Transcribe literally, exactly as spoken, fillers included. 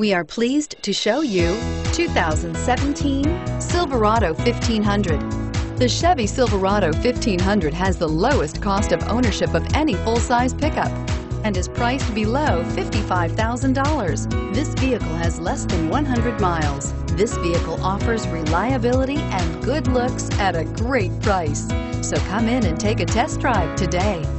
We are pleased to show you two thousand seventeen Silverado fifteen hundred. The Chevy Silverado fifteen hundred has the lowest cost of ownership of any full-size pickup and is priced below fifty-five thousand dollars. This vehicle has less than one hundred miles. This vehicle offers reliability and good looks at a great price. So come in and take a test drive today.